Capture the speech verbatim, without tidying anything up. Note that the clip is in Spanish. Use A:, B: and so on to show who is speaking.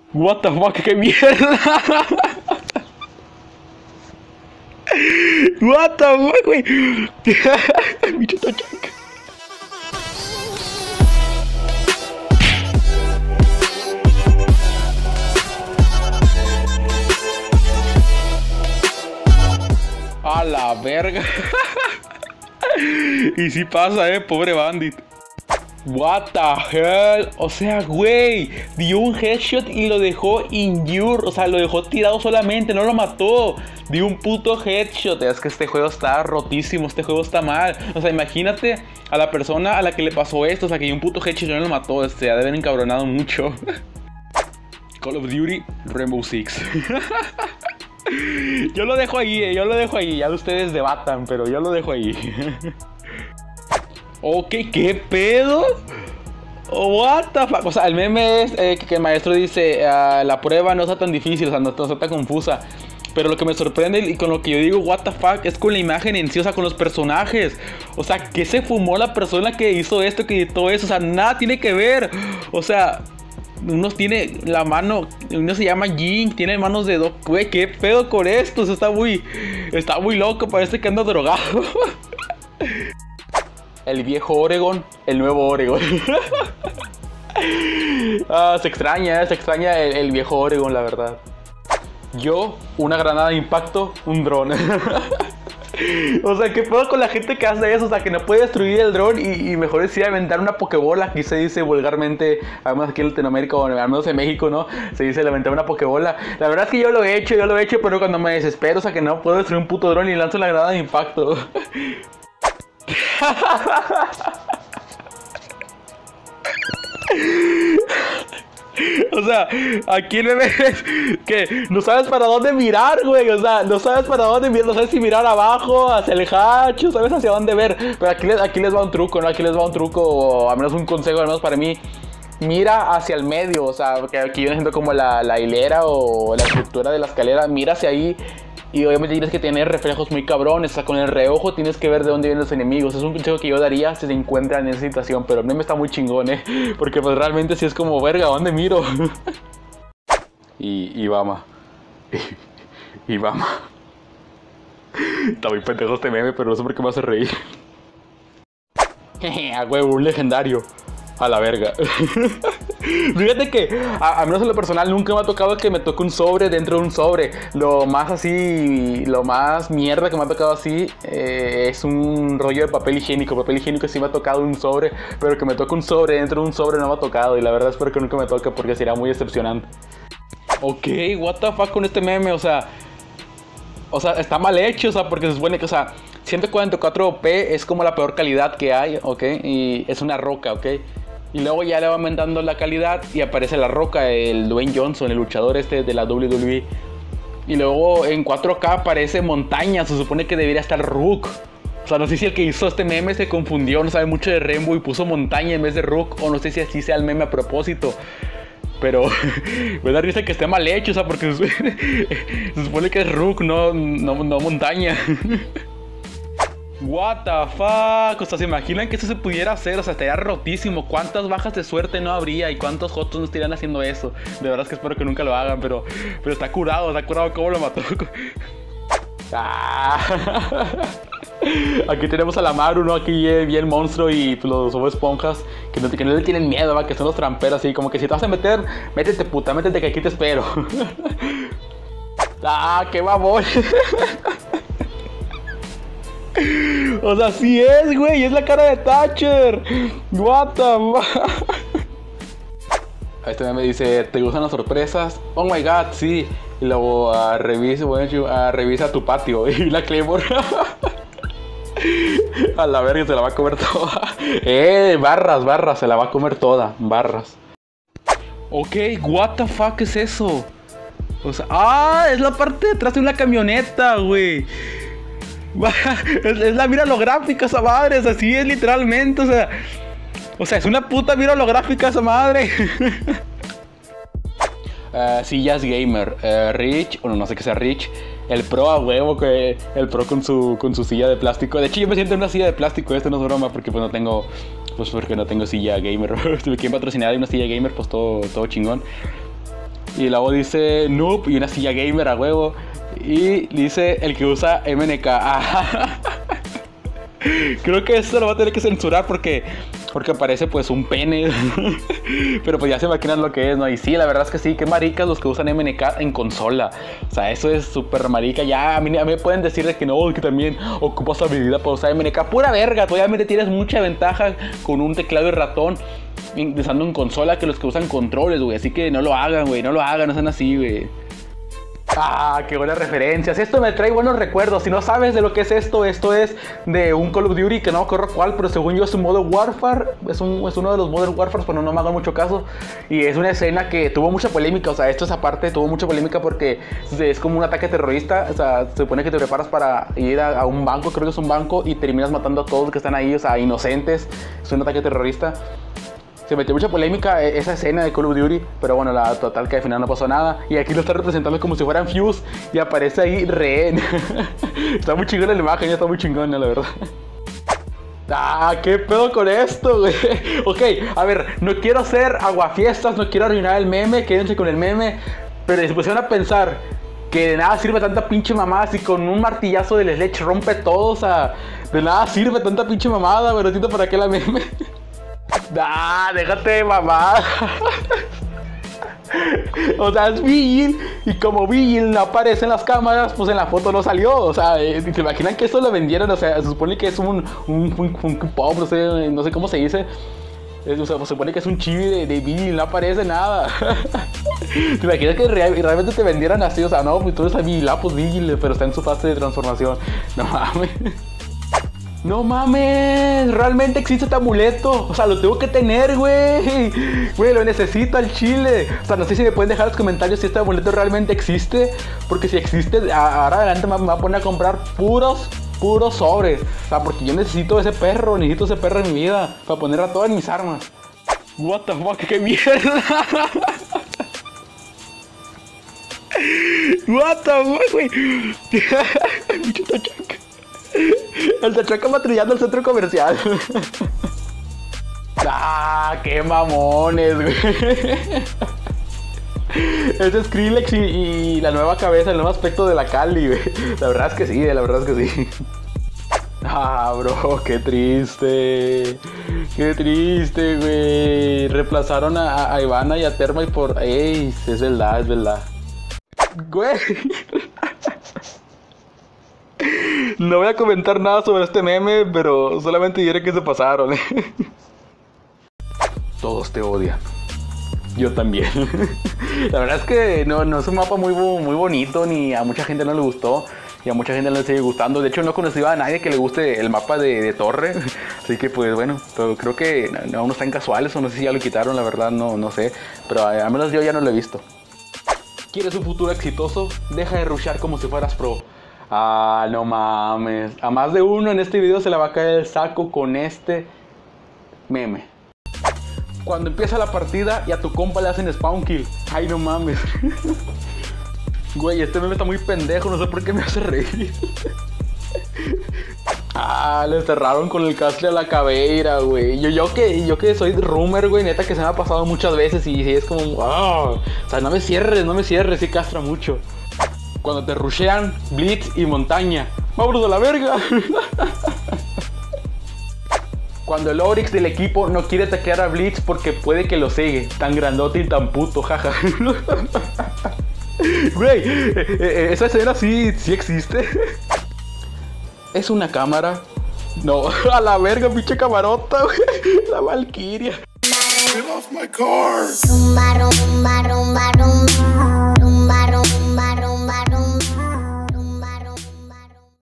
A: What the fuck, qué mierda. What the fuck, güey. Bicho tachanca. A la verga. Y si pasa, eh, pobre bandit. What the hell. O sea, güey, dio un headshot y lo dejó injured. O sea, lo dejó tirado solamente, no lo mató. Dio un puto headshot. Es que este juego está rotísimo, este juego está mal. O sea, imagínate a la persona a la que le pasó esto. O sea, que dio un puto headshot y no lo mató. Este, ha de haber encabronado mucho. Call of Duty Rainbow Six. Yo lo dejo ahí, eh, yo lo dejo ahí. Ya ustedes debatan, pero yo lo dejo ahí. Ok, ¿qué pedo? What the fuck. O sea, el meme es eh, que el maestro dice uh, la prueba no está tan difícil, o sea, no, no está tan confusa. Pero lo que me sorprende y con lo que yo digo what the fuck es con la imagen en sí, o sea, con los personajes. O sea, ¿qué se fumó la persona que hizo esto, que editó eso? O sea, nada tiene que ver. O sea, uno tiene la mano, uno se llama Jing, tiene manos de dos. Güey, ¿qué pedo con esto? O sea, está muy, está muy loco, parece que anda drogado. El viejo Oregon, el nuevo Oregon. Ah, se extraña, se extraña el, el viejo Oregon, la verdad. Yo, una granada de impacto, un dron. O sea, ¿qué pedo con la gente que hace eso? O sea, que no puede destruir el dron y, y mejor decide aventar una pokebola. Aquí se dice vulgarmente, al menos aquí en Latinoamérica o al menos en México, ¿no? Se dice aventar una pokebola. La verdad es que yo lo he hecho, yo lo he hecho, pero cuando me desespero, o sea, que no puedo destruir un puto dron y lanzo la granada de impacto. O sea, aquí el meme es que no sabes para dónde mirar, güey. O sea, no sabes para dónde mirar, no sabes si mirar abajo, hacia el hatch, no sabes hacia dónde ver. Pero aquí les, aquí les va un truco, ¿no? Aquí les va un truco, o al menos un consejo, al menos para mí. Mira hacia el medio, o sea, que aquí viene siendo como la, la hilera o la estructura de la escalera. Mira hacia ahí. Y obviamente tienes que tener reflejos muy cabrones. O sea, con el reojo tienes que ver de dónde vienen los enemigos. Es un consejo que yo daría si se encuentran en esa situación. Pero el meme está muy chingón, eh. Porque pues realmente sí es como, verga, ¿a dónde miro? Y, y vamos. Y, y vamos. Está muy pendejo este meme, pero no sé por qué me hace reír. Jeje, a huevo, un legendario. A la verga. Fíjate que a, a menos en lo personal nunca me ha tocado que me toque un sobre dentro de un sobre. Lo más así, lo más mierda que me ha tocado así eh, es un rollo de papel higiénico. Papel higiénico sí me ha tocado un sobre, pero que me toque un sobre dentro de un sobre no me ha tocado. Y la verdad espero que nunca me toque porque sería muy decepcionante. Ok, what the fuck con este meme, o sea... O sea, está mal hecho, o sea, porque se supone que, o sea, ciento cuarenta y cuatro p es como la peor calidad que hay, ok, y es una roca, ok. Y luego ya le va aumentando la calidad y aparece la roca, el Dwayne Johnson, el luchador este de la doble u doble u E. Y luego en cuatro K aparece montaña, se supone que debería estar Rook. O sea, no sé si el que hizo este meme se confundió, no sabe mucho de Rainbow y puso montaña en vez de Rook. O no sé si así sea el meme a propósito. Pero me da risa que esté mal hecho, o sea, porque se, se supone que es Rook, no, no, no montaña. What the fuck, o sea, ¿se imaginan que eso se pudiera hacer? O sea, estaría rotísimo. ¿Cuántas bajas de suerte no habría? ¿Y cuántos jotos no estarían haciendo eso? De verdad es que espero que nunca lo hagan, pero, pero está curado, está curado cómo lo mató. Ah. Aquí tenemos a la Maru, ¿no? Aquí bien monstruo y pues, los Bob Esponjas que no, que no le tienen miedo, ¿va? Que son los tramperos, así como que si te vas a meter, métete puta, métete que aquí te espero. Ah, qué babón. O sea, sí es, güey, es la cara de Thatcher. What the fuck. Este meme dice, ¿te gustan las sorpresas? Oh my god, sí. Y luego uh, revisa, bueno, uh, revisa tu patio. Y la Claymore. A la verga, se la va a comer toda. Eh, barras, barras, se la va a comer toda. Barras. Ok, what the fuck es eso? O sea, ah, es la parte de atrás de una camioneta, güey. Es, es la mira holográfica esa madre, o sea, sí es literalmente, o sea. O sea, es una puta mira holográfica esa madre. Uh, sillas gamer, uh, Rich, bueno, no sé qué sea Rich. El pro a huevo, que el pro con su, con su silla de plástico. De hecho, yo me siento en una silla de plástico, esto no es broma, porque pues no tengo, pues porque no tengo silla gamer. Si me quieren patrocinar una silla gamer, pues todo, todo chingón. Y luego dice noob y una silla gamer a huevo. Y dice el que usa M N K. Creo que esto lo va a tener que censurar porque porque aparece pues un pene. Pero pues ya se imaginan lo que es, ¿no? Y sí, la verdad es que sí, qué maricas los que usan M N K en consola. O sea, eso es súper marica. Ya a mí, a mí me pueden decir de que no, que también ocupas habilidad para usar M N K. Pura verga, tú obviamente tienes mucha ventaja con un teclado y ratón usando en consola que los que usan controles, güey. Así que no lo hagan, güey, no lo hagan, no sean así, güey. Ah, qué buenas referencias. Esto me trae buenos recuerdos. Si no sabes de lo que es esto, esto es de un Call of Duty que no me acuerdo cuál, pero según yo es un Modern Warfare. Es, un, es uno de los Modern Warfare, pero no me hagan mucho caso. Y es una escena que tuvo mucha polémica. O sea, esto es aparte, tuvo mucha polémica porque es como un ataque terrorista. O sea, se supone que te preparas para ir a, a un banco, creo que es un banco, y terminas matando a todos los que están ahí, o sea, inocentes. Es un ataque terrorista. Se metió mucha polémica esa escena de Call of Duty, pero bueno, la total que al final no pasó nada. Y aquí lo está representando como si fueran Fuse y aparece ahí rehén. Está muy chingona la imagen, ya está muy chingona, la verdad. Ah, qué pedo con esto, güey. Ok, a ver, no quiero hacer aguafiestas, no quiero arruinar el meme, quédense con el meme. Pero si se pusieron a pensar que de nada sirve tanta pinche mamada, si con un martillazo del Sledge rompe todo, o sea, de nada sirve tanta pinche mamada, pero siento para qué la meme. Ah, déjate mamá. O sea, es Vigil. Y como Vigil no aparece en las cámaras, pues en la foto no salió. O sea, eh, ¿se imaginan que esto lo vendieron? O sea, se supone que es un un, un, un pop, no sé, no sé cómo se dice. O sea, pues se supone que es un chibi de, de Vigil, no aparece nada. ¿Te imaginas que real, realmente te vendieran así? O sea, no, pues tú eres Vigil, ah, pues Vigil, pero está en su fase de transformación. No mames. No mames, realmente existe este amuleto. O sea, lo tengo que tener, güey. Güey, lo necesito al chile. O sea, no sé si me pueden dejar en los comentarios si este amuleto realmente existe. Porque si existe, ahora adelante me va a poner a comprar puros, puros sobres. O sea, porque yo necesito ese perro, necesito ese perro en mi vida para poner a todas mis armas. What the fuck, qué mierda. What the fuck, güey. Bicho tachaca. El tachaca patrullando el centro comercial. Ah, qué mamones, güey. Es Skrillex y, y la nueva cabeza, el nuevo aspecto de la Cali, güey. La verdad es que sí, la verdad es que sí. Ah, bro, qué triste. Qué triste, güey. Reemplazaron a, a Ivana y a Thermite por... Ey, es verdad, es verdad. Güey. No voy a comentar nada sobre este meme, pero solamente diré que se pasaron. Todos te odian. Yo también. La verdad es que no, no es un mapa muy, muy bonito, ni a mucha gente no le gustó. Y a mucha gente no le sigue gustando. De hecho, no he conocido a nadie que le guste el mapa de, de Torre. Así que, pues bueno, pero creo que aún no están casuales o no sé si ya lo quitaron, la verdad, no, no sé. Pero al menos yo ya no lo he visto. ¿Quieres un futuro exitoso? Deja de rushear como si fueras pro. Ah, no mames. A más de uno en este video se le va a caer el saco con este meme. Cuando empieza la partida y a tu compa le hacen spawn kill. Ay, no mames. Güey, este meme está muy pendejo, no sé por qué me hace reír. Ah, le cerraron con el castle a la caveira, güey. Yo, yo que yo que soy rumor, güey, neta que se me ha pasado muchas veces y, y es como... Oh, o sea, no me cierres, no me cierres, sí castra mucho. Cuando te rushean, Blitz y montaña. ¡Vámonos a la verga! Cuando el Oryx del equipo no quiere atacar a Blitz porque puede que lo sigue. Tan grandote y tan puto, jaja. Güey, esa escena sí, sí existe. ¿Es una cámara? No, a la verga, pinche camarota, güey. La Valkyria.
B: Get off my car.